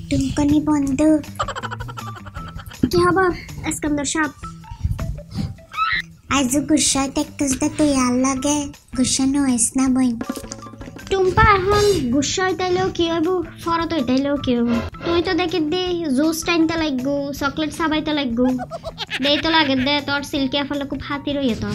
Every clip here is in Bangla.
টুনকনি বন্ধু কি খবর স্কন্দর সাহেব আজ গুসাই টেকস দে তুই আর লাগে গুসা নইস না বই টুম্পা এখন গুসা হইতাইলেও কি হইব ফরত হইতাইলেও কি হইব তুই তো দেখি দে জুস টাইনতে লাগবো চকলেট সাবাইতে লাগবো দেই তো লাগে দে তোর সিল্কিয়া ফলে খুব হাতি রইয়ে তোর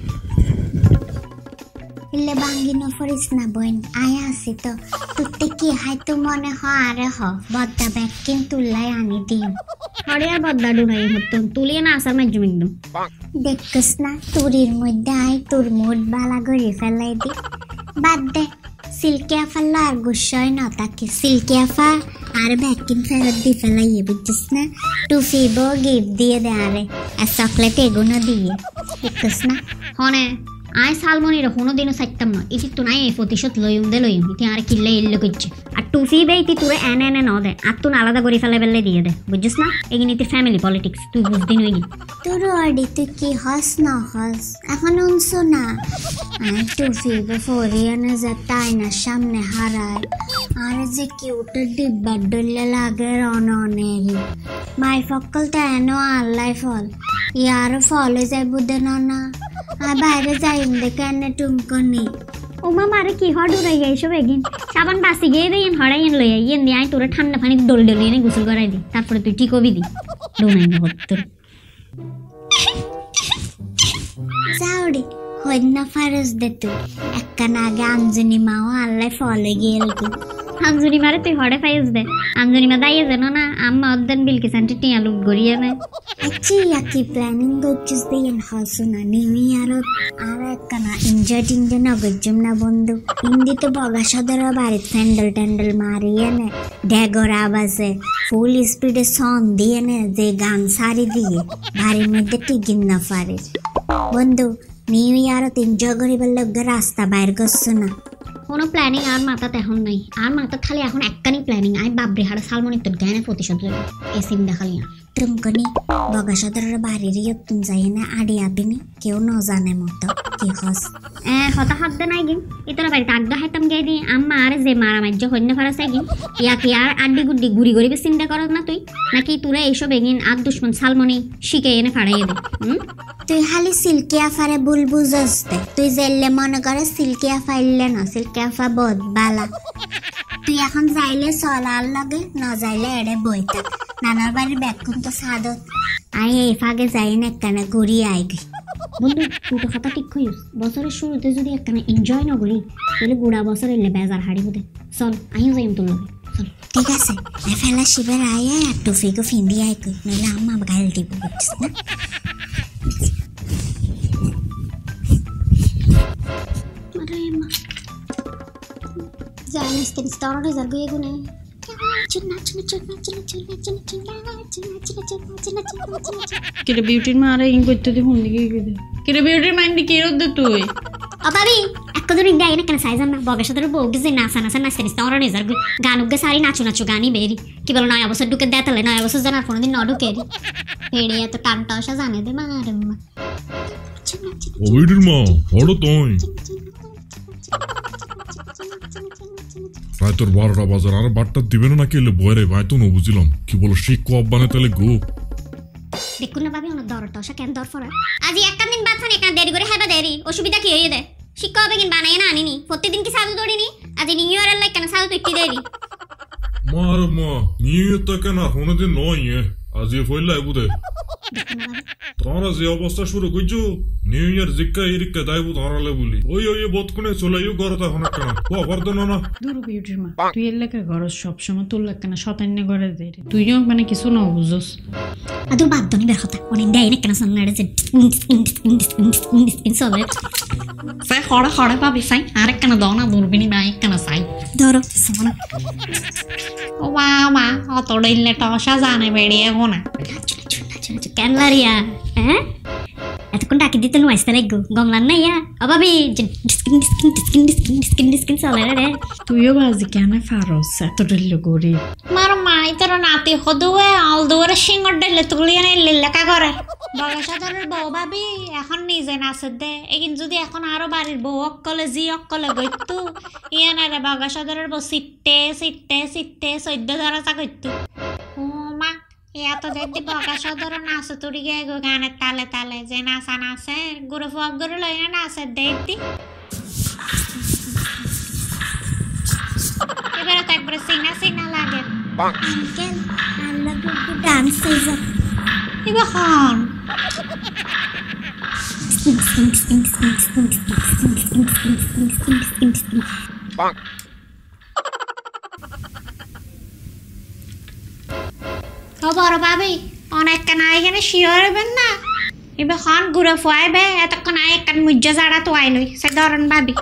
ইলে বাঙ্গি নফরিস না বইন আয়া আসি তো তুতে কি হাই তো মনে হ আরে হ বদ্দা ব্যাগ কিন তুললাই আনি দিম হরে আর বদ্দা ডুনাই হতো তুলিয়ে না আসার মাঝুম একদম দেখছস না তুরির মধ্যে আই তোর মুড বালা করে ফেলাই দি বাদ দে সিল্কিয়া ফাল্লা আর গুসাই না তাকে সিল্কিয়া ফা আর ব্যাগ কিন ফেরত দি ফেলাই বুঝছিস না টু ফিবো গিফট দিয়ে দে আরে আর চকলেট এগুনো দিয়ে দেখছস না হনে আয় সালমনির কোনোদিনও চাইতাম না ইতি তো নাই প্রতিশোধ লইম ইতি আর কিল্লে ইল্লে করছে আর টুফি বে ইতি তোরে এনে ন দে আর তুই আলাদা করে ফেলে দিয়ে দে বুঝছিস না এগিন ইতি ফ্যামিলি পলিটিক্স তুই বুঝদিন হইগি তোর অডি তুই কি হস না হস এখন উনসো না আয় টুফি বে ফরিয়ানে যেটা আয়নার সামনে হারায় আর যে কিউট ডিব্বা ডলে লাগে রননেরি মাই ফকল তো এনো আল্লাই ফল ইয়ার ফল যাই বুদে না আর বাইরে যাইম দেখে এনে টুমকনি ওমা মারে কি হড় উড়াই এইসব এগিন সাবান বাসি গিয়ে দেন হড়াইন লই আইন দিয়ে আই তোরা ঠান্ডা পানি ডল এনে গোসল করাই দি তারপরে তুই ঠিক হবি দি ডোনাই না হতো যাওড়ি হইন ফারজ দে তুই একখানা আগে আঞ্জনি মাও আল্লাহ ফলে গেল কি আঞ্জনি মারে তুই হড়ে ফাইজ দে আঞ্জনি মা দাইয়ে জানো না আম্মা অদ্দান বিলকে সান্টি টিয়া লুক গড়িয়ে না আচ্ছা ইয়াকি প্ল্যানিং করছিস দেন হাসুনা নিউ ইয়ার আর একখানা এনজয় না গজম না বন্ধু হিন্দি তো বগা সদর বাড়ি স্যান্ডেল মারিয়ে নে ড্যাগর আওয়াজে ফুল স্পিডে সং দিয়ে নে যে গান সারি দিয়ে বাড়ির মধ্যে টিকিন না পারে বন্ধু নিউ ইয়ার এনজয় করিবার লগে রাস্তা বাইর করছো না কোনো প্ল্যানিং আর মাথাতে এখন নাই আর মাথা খালি এখন একখানি প্ল্যানিং আই বাবরে হাড় সালমনি তোর জ্ঞানে প্রতিশোধ লইব এসিম দেখালি টুমকনি বগা সদরের বাড়ির তুমি যাই না আড়ি আবিনি কেউ ন জানে মতো কি হস হতা হাত দে নাই গিন ইতরা বাড়িতে আড্ডা হাইতাম গে দি আম্মা আর যে মারা মাজ্য হইন্য ফারাসাই গিন ইয়া কি আর আড্ডি গুড্ডি গুড়ি গুড়ি চিন্তা করস না তুই নাকি তোরা এইসব এগিন আর দুশ্মন সালমনি শিখে এনে ফাড়াইয়ে দে তুই খালি সিল্কিয়া ফারে ভুল বুঝস দে তুই জেললে মনে করে সিল্কিয়া ফাইললে না সিল্কিয়া ফা বহুত বালা তুই এখন যাইলে চলার লাগে না যাইলে এড়ে বইতা নানার বাড়ির ব্যাকুম তো সাদত আই এই ফাগে যাই না একখানা ঘুরি আইগি বন্ধু তুই তো কথা ঠিক কইস বছরের শুরুতে যদি একখানা এনজয় না করি তাহলে গুড়া বছর এলে বেজার হাড়ি বুদে চল আমিও যাইম তোর লগে চল ঠিক আছে ফেলা শিবের আয় আর টুফিকে ফিন্দি আই কই নইলে আম্মা গাইল দিব বুঝছিস না জানিস কেন স্টারটে জাগিয়ে গুনে কিরে বিউটির মা আরে ইন করতে দি ফোন দিকে কিরে বিউটির মাইন্ড কি রদ তুই আবাবি একদম ইন্ডিয়া এনে কেন সাইজাম না বগের সাথে বউকে যে নাচা নাচতে স্টারটে জাগি গান উগে সারি নাচো গানি বেরি কি বল নয়া বছর ঢুকে দেতালে নয়া বছর জানার কোনদিন ন ঢুকে রি পেড়ে এত টানটা আসা জানে দে মারম্মা ও বিউটির মা হড়ো তুই ভাই তোর 12টা বাজার আর বাটটা দিবে না নাকি এলে বয়রে ভাই তো বুঝিলাম কি বলো শিক কব বানে তাহলে গো দেখুন না ভাবি ওনার দরটা আসা কেন দর ফরা আজ একটা দিন বাদ থানে কেন দেরি করে হেবা দেরি অসুবিধা কি হইয়ে দে শিক কবে কিন বানায় না আনিনি প্রত্যেকদিন কি সাদু দড়িনি আজ নিউ ইয়ার লাইক কেন সাদু তুই দেরি মার মা নিউ ইয়ার তো কেন কোনো দিন নয় আজ এ ফইলা বুদে তোমরা যে অবস্থা শুরু কইছো নিউ ইয়ার জিক্কা ইরিক্কা দাইবু ধরালে বলি ওই বতকুনে চলাইও গরতা হনা কেন ও করদ না দূর বিউটির মা তুই এলাকার ঘর সব সময় তোর লাগ কেন শতান্য করে দে তুইও মানে কিছু না বুঝছস আদু বাদ দনি বের কথা অনেক দেয় না কেন সামনে যে ইনসলে ফাই খড়া পাবি ফাই আরেক কেন দাও না দূরবিনি বাই কেন সাই ধরো সামনে ও মা অত ডইলে টসা জানে বেড়িয়ে গোনা কেন লারিয়া হ্যাঁ এতক্ষণ ডাকি দিতে নো আসতে লাগবো গমলান না ইয়া অভাবি ডিসকিন চলে রে তুইও বাজি কেন ফারস এত ডেল্লো করি মার মাই তোর নাতি হদুয়ে আল দুয়ারে সিঙ্গর ডেলে তুলিয়ে নিলে লেখা করে বগসাদরের বউ ভাবি এখন নিজে নাচে দে এগিন যদি এখন আরো বাড়ির বউ অকলে জি অকলে গইতু ইয়ে না রে বগসাদরের বউ সিটে সিটে সিটে সদ্য ধরা চা গইতু ও মা ইয়া তো দেখি বগসাদর নাচে তুড়ি গে গো গানের তালে তালে যে নাচা নাচে গুরু ফক গুরু লইনে নাচে দেখতি এবারে তো একবারে সিনা লাগে uncle I love you to dance সাইজা এবার হন বড় ভাবি অনেকক্ষণ এখানে শিওরবেন না এবার হন ঘুরে ফুয়াইবে এতক্ষণ একখান মুজ্জা জাড়া তো আইলই সে ধরন ভাবি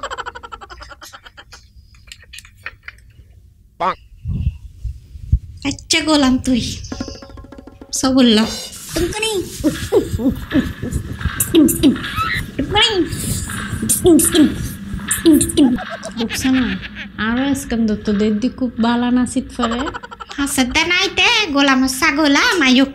আচ্ছা গোলাম তুই সব বললো টুমকুনি রুকসানা আরো স্কন্দর তো দেদি খুব বালা নাচিত পারে হাসতে নাইতে গোলাম ছাগলা মায়ুক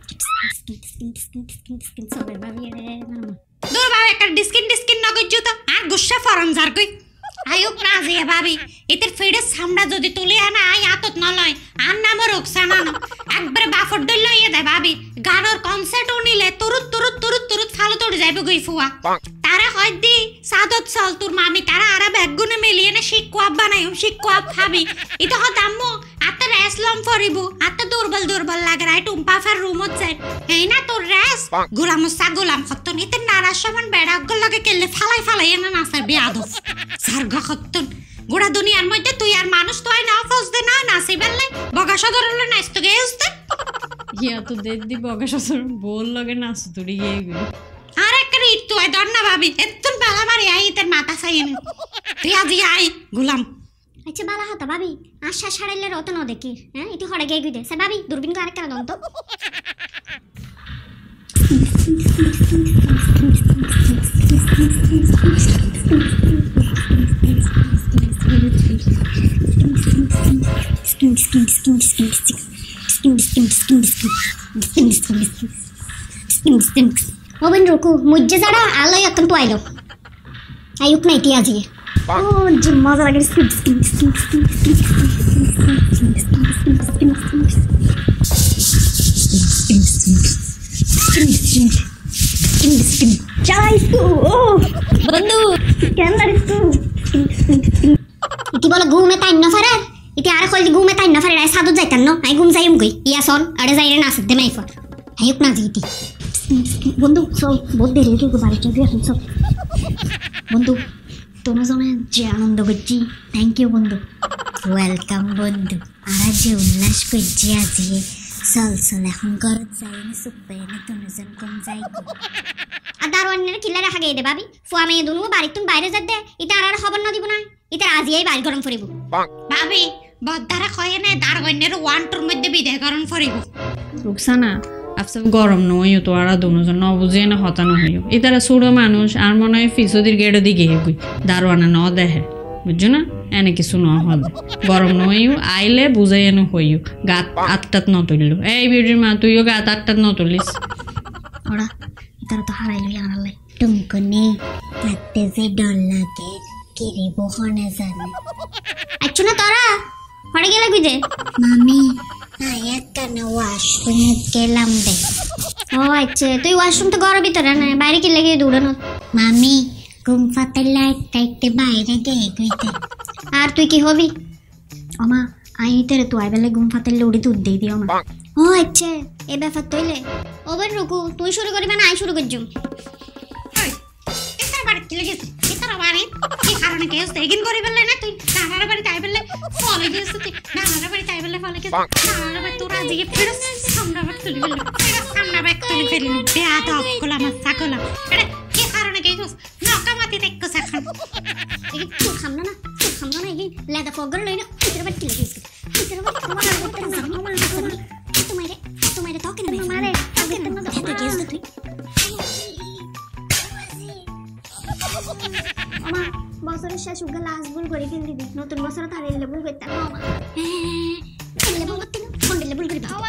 দূর ভাবি একটা ডিসকিন নগজ্জু তো আর গুসা ফরম জার কই আয়ুক না যে ভাবি এদের ফিডে সামনা যদি তুলে আনা আই আতত ন লয় আর নাম রুকসানা না একবারে বাফর দই লইয়ে দে ভাবি গানোর কনসার্ট উনিলে তুরুত ফালো তোড় যাইবে গই ফুয়া তারা হয় দি সাদত চল তোর মামি তারা আরা ব্যাগগুনে মিলিয়ে না শিকুয়াব বানাইম শিকুয়াব খাবি এটা হত আম্মু আত্তা রেসলম ফরিবু আত্তা দুর্বল লাগে রাই টুম্পা ফার রুমত যাই এই না তোর রেস গোলাম ছাগলাম হতন এতে নারাজ সমান বেড়াগল লাগে কেলে ফালাই এনে নাসার বিয়াদব সারগ হতন গোড়া দুনিয়ার মধ্যে তুই আর মানুষ তো না ফস দে না নাসি বেললে বগা সদরলে নাচতে গেছতে ইয়া তো দেদি বগসাসর বল লগে নাচ তুড়ি গিয়ে গই আর একটা রিট তো আই দর না ভাবি এতন বালা মারি আই তোর মাথা চাইনি তুই আজি আই গোলাম আচ্ছা বালা হতা ভাবি আশা ছাড়াইলে রত ন দেখি হ্যাঁ এটি হড়ে গিয়ে দে সে ভাবি দূরবীন তো আরেকটা দন্ত ওবেন রুকু মুজ্জে যারা আলোই এখন তো আইলো আয়ুক নাই টি আজি ও যে মজা লাগে চাইছো ও বন্ধু কেন দাঁড়িয়েছো ইতি বলে ঘুমে তাই না ফারে ইতি আর কইলি ঘুমে তাই না ফারে আই সাদু যাইতাম না আই ঘুম যাইম কই ইয়া সন আরে যাইরে না আসতে নাই ফর আয়ুক না জিতি বন্ধু সব বহুত দেরি হয়ে গেল বাড়ি চলে আসুন সব বন্ধু তোমরা জনে যে আনন্দ করছি থ্যাংক ইউ বন্ধু ওয়েলকাম বন্ধু আর যে উল্লাস করছি আজিয়ে চল এখন ঘরত যাই না সুপে না দুজন কম যাই আর দারোয়ানের কিলা রাখা গিয়ে দে ভাবি ফুয়া মেয়ে দুনু বাড়ি তুমি বাইরে যা দে এটা আর খবর না দিব না এটা আজিয়েই বাড়ি গরম ফরিব ভাবি বদ্দারা কয়ে না দারোয়ানের ওয়ান টুর মধ্যে বিদায় গরম ফরিব রুকসানা আফসব গরম নইও তো আর দুজন ন বুঝে না হতানো হইও এতারা ছোটো মানুষ আর মনে হয় ফিসোদির গেড়ে দিকে গই দারোয়ানা ন দেখে বুঝছো না এনে কিছু ন হলে গরম নইও আইলে বুঝাই এনে হইও গাত আটটাত ন তুললো এই বিউটির মা তুইও গাত আটটাত ন তুলিস ওরা এতারা তো হারাইলো হারালে টুমকুনি লাগতে যে ডর লাগে কিরে বহনে জানে আচ্ছা না তোরা হড়ে গেলে গুজে মামি একখানা ওয়াশরুমে গেলাম দে ও আচ্ছা তুই ওয়াশরুম তো ঘরের ভিতরে না বাইরে কি লেগে দৌড়ানো মামি ঘুম ফাতাইলে একটা বাইরে গিয়ে গইতে আর তুই কি হবি আমা আই তেরে তুই বেলে ঘুম ফাতাইলে উড়ি দুধ দিয়ে দিও মা ও আচ্ছা এই ব্যাপার তইলে ওবেন রুকু তুই শুরু করবি না আই শুরু করজুম এটা বাড়ি কি লেগেছে এটা বাড়ি কি কারণে কেস দেখিন করে বললে না তুই নানার বাড়ি তাই বললে ফলে গেছে তুই নানার বাড়ি তাই বললে ফলে গেছে নানার বাড়ি তোরা দিকে ফেরত সামনে ব্যাগ তুলি ফেললি সামনে ব্যাগ তুলি ফেললি বেয়াদ গোলাম ছাগলাম এটা কি কারণে কেস নকামাতি দেখছ এখন এই তুই খামনা না এই লেদা ফগর লইনা তোর বাড়ি কি লেগেছে তোর বাড়ি তোমার করতে জানো তোমারে তো কেন মারে আগে তো কেস তুই দিবি নতুন বছর তারে লেবুল করতে মামা লেবুল করতে না কোন লেবুল করি বাবা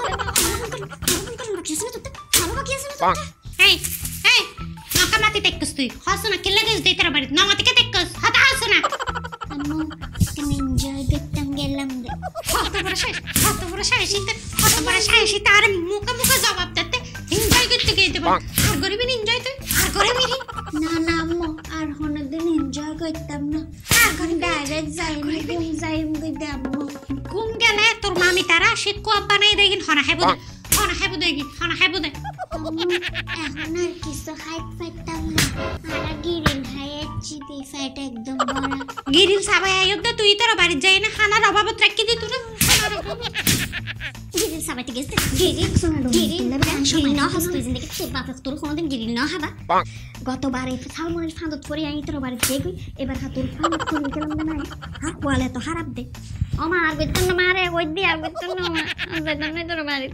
এই এই নকা মাতি তেকস তুই হাসনা কিল্লা গেছ দেই তার বাড়ি নমাতি কে তেকস হাতা হাসনা আম্মু তুমি এনজয় করতাম গেলাম রে কত বড় শাসি তার মুখে মুখে জবাব দিতে এনজয় করতে গিয়ে দেব আর গরিবি এনজয় তুই আর গরিবি না না আম্মু আর হনদিন এনজয় করতাম না আর ঘন ডাইরেক্ট যাইনি ঘুম যাইম কইতে আম্মু ঘুম গেলে তোর মামি তারা শীত কোয়াব বানাই দেখিন হনা খাইব দে আম্মু এখন আর কিছু খাইতে পারতাম না আর গিরিল খাইছি দি ফ্যাট একদম বড় গিরিল সাবাই আয়োধ্যা তুই তোর বাড়ি যাই না খানার অভাবত রাখি দি তুই গিরিল সাবাইতে গেছে গিরিল না হাস তুই জিন্দগি তোর বাপে তোর কোনদিন গিরিল না হাবা গতবারে সালমনের ফাঁদত পরে আই তোর বাড়ি যাই এবার হাতুর ফাঁদত করে গেলাম না হাত কোয়ালে তো খারাপ দে ও মা আর বেতন না মারে কই দি আর বেতন না মা বেতন নাই তোর বাড়ি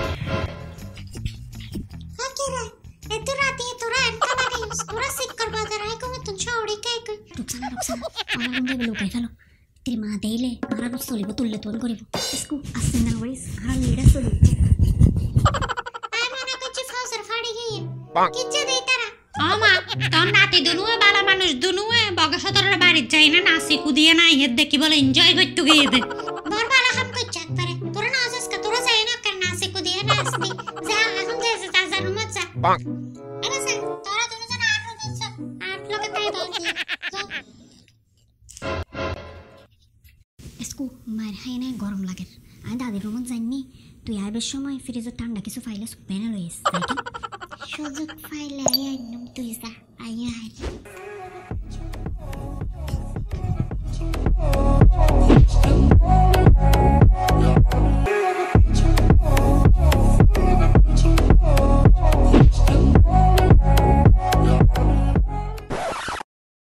হাকিরা এত রাতে তোরা এমন লাগিস তোরা সিক্কর বাজার আই কম তুন ছড়ি কাই কই রুকসানা আমার মধ্যে লোকাই ফেলো তেরি মা দেইলে আর চলিব তুললে তোন করিব স্কু আসছে না ওইস আর লিডা চলি আই মনে করছি ফাউসার ফাড়ি গিয়ে কিচ্ছু দেই তারা আমা তোর নাতি দুনুয়ে বালা মানুষ দুনুয়ে বগসতরের বাড়ি যাই না নাসি কুদিয়ে না ইয়ে দেখি বলে এনজয় করতে গিয়ে দে বড় বালা খাম কই চাক পারে তোরা না আজকে তোরা যাই না কেন নাসি কুদিয়ে নাসতি যা এখন যে যা রুমে যা আরে স্যার তোরা দুজন আট হচ্ছে আট লোকে তাই দাও স্কু মার হাই না গরম লাগে আমি দাদির রুমত যাইনি তুই আইবার সময় ফ্রিজে ঠান্ডা কিছু ফাইলে সুপেনা লইস সুযোগ ফাইলে আইনম তুই যা আই